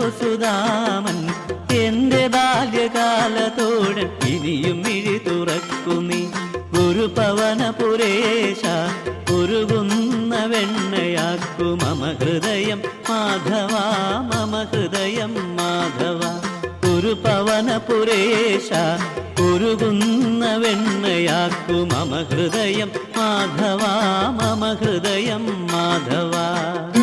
സുധാമൻ എന്റെ ബാല്യകാലത്തോടൻ ഇനിയും മിഴി തുറക്കുന്നി ഗുരുപവനപുരേശ ഉരുകുന്ന വെണ്ണയാക്കു മമ ഹൃദയം മാധവ മമ ഹൃദയം മാധവ ഗുരുപവനപുരേശ ഉരുകുന്ന വെണ്ണയാക്കു മമ ഹൃദയം മാധവ മമ ഹൃദയം മാധവ